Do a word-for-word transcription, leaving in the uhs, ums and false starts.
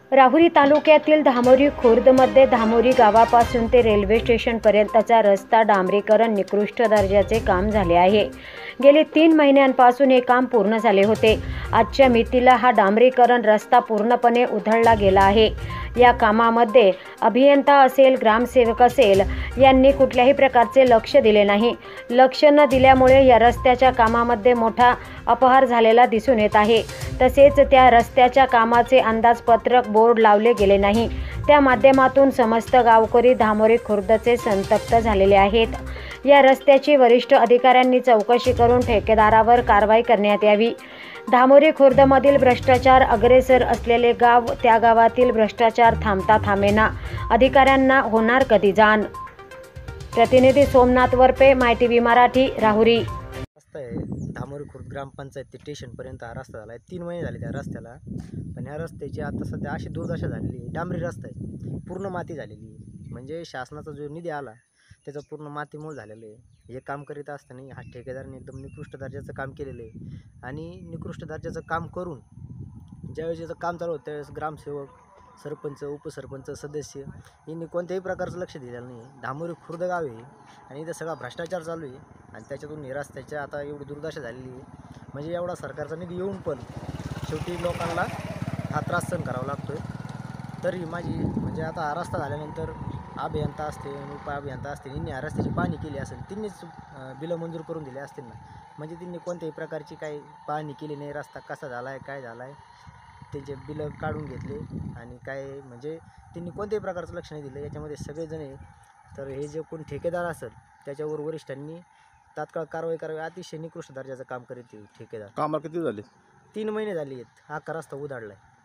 राहुरी तालुक्यातील धामोरी खुर्दमध्ये धामोरी गावापासून ते रेल्वे स्टेशनपर्यंतचा रस्ता डांबरीकरण निकृष्ट दर्जाचे काम झाले आहे। गेली तीन महिन्यांपासून हे काम पूर्ण झाले होते। आजच्या मितीला हा डांबरीकरण रस्ता पूर्णपणे उधळला गेला आहे। या कामामध्ये अभियंता असेल, ग्रामसेवक असेल यांनी कुठल्याही प्रकारचे लक्ष दिले नाही। लक्ष न दिल्यामुळे या रस्त्याच्या कामामध्ये मोठा अपहार झालेला दिसून येत आहे। तसेच त्या रस्त्याच्या कामाचे अंदाजपत्रक बोर्ड लावले गेले नाही। त्या माध्यमातून समस्त गावकरी धामोरी खुर्दचे संतप्त झालेले आहेत। या रस्त्याची वरिष्ठ अधिकाऱ्यांनी चौकशी करून ठेकेदारावर कारवाई करण्यात यावी। धामोरी खुर्दमधील भ्रष्टाचार अग्रेसर असलेले गाव, त्या गावातील भ्रष्टाचार थांबता थांबेना। अधिकाऱ्यांना होणार कधी जाण। प्रतिनिधी सोमनाथ वरपे, माय टीव्ही मराठी, राहुरी। रस्ता आहे धामोरी खुर्द ग्रामपंचायत ते स्टेशनपर्यंत हा रस्ता झाला आहे। तीन महिने झाले त्या रस्त्याला, पण ह्या रस्त्याची आता सध्या अशी दुर्दशा झालेली आहे। डांबरी रस्ता आहे, पूर्ण माती झालेली आहे। म्हणजे शासनाचा जो निधी आला त्याचा पूर्ण मातीमूळ झालेलं आहे। हे काम करीत असताना हा ठेकेदाराने एकदम निकृष्ट दर्जाचं काम केलेलं आहे। आणि निकृष्ट दर्जाचं काम करून ज्यावेळेस याचं काम चालू होतं त्यावेळेस ग्रामसेवक, सरपंच, उपसरपंच, सदस्य यांनी कोणत्याही प्रकारचं लक्ष दिलेलं नाही। धामोरी खुर्द गाव आहे आणि इथं सगळा भ्रष्टाचार चालू आहे आणि त्याच्यातून हे रस्त्याच्या आता एवढी दुर्दशा झालेली आहे। म्हणजे एवढा सरकारचा निधी येऊन पण शेवटी लोकांना हा त्रास सहन करावा लागतो आहे। तरी माझी म्हणजे आता हा रस्ता झाल्यानंतर अभियंता असते, उप अभियंता असते, यांनी या रस्त्याची पाहणी केली असेल, त्यांनीच बिलं मंजूर करून दिले असतील ना। म्हणजे त्यांनी कोणत्याही प्रकारची काही पाहणी केली नाही। रस्ता कसा झाला आहे, काय झाला आहे, त्यांचे बिलं काढून घेतले आणि काय म्हणजे त्यांनी कोणत्याही प्रकारचं लक्ष नाही दिलं याच्यामध्ये सगळेजण आहे। तर हे जे कोण ठेकेदार असेल त्याच्यावर वरिष्ठांनी तात्काळ कारवाई करावी। अतिशय निकृष्ट दर्जाचं काम करीत ठेकेदार। कामाला किती झाले? तीन महिने झाले आहेत, हा रस्ता उधाळला आहे।